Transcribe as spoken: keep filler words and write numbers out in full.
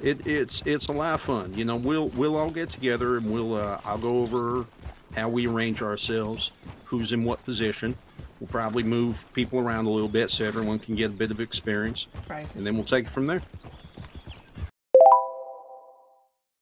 It, it's it's a lot of fun. You know, we'll we'll all get together and we'll uh, I'll go over how we arrange ourselves, who's in what position. We'll probably move people around a little bit so everyone can get a bit of experience, Right. and then we'll take it from there.